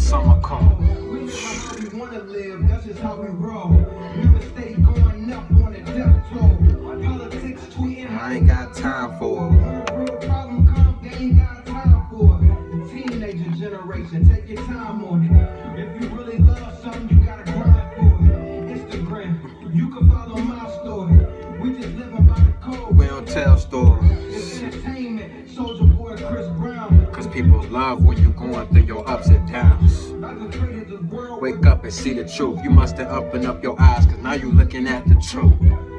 summer cold. We live how we wanna live, that's just how we roll. Never stay going up on the death row. Politics tweeting, I ain't got time for it. when a real problem comes, they ain't got time for it. The teenager generation, take your time on it. If you really love something, you gotta grind for it. Instagram, you can follow my story. We just living by the code. We don't tell stories. It's entertainment, Soldier Boy, Chris Brown. Cause people love when you going through your ups and downs. Wake up and see the truth. You must have opened up your eyes, cause now you looking at the truth.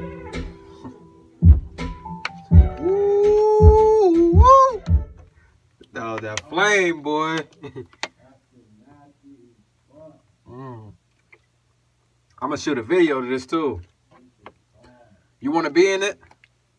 Woo, woo. Oh, that flame, boy. I'm gonna shoot a video to this too. You wanna be in it?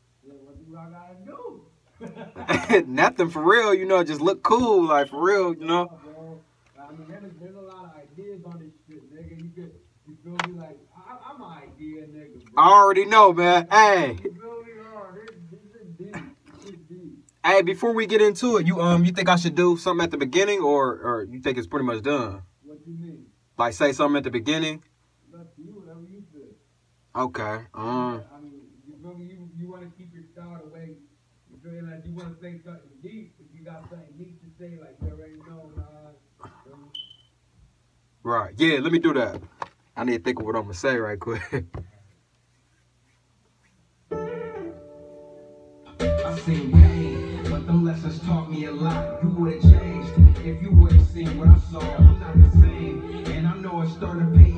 Nothing for real, you know, just look cool, like for real, you know. I mean, there's a lot of ideas on this shit, nigga. You feel me? Like, I'm an idea nigga, bro. I already know, man. Hey. You feel me? This is deep. Hey, before we get into it, you think I should do something at the beginning, or you think it's pretty much done? What you mean? Like say something at the beginning? It's up to you, whatever you feel. Okay. I mean, you feel me? You want to keep your style away. You feel like you want to say something deep, if you got something deep to say, like you already know, man. Right. Yeah, let me do that. I need to think of what I'm going to say right quick. I seen pain, but them lessons taught me a lot. You would've changed if you would've seen what I saw. I'm not the same, and I know it started pain.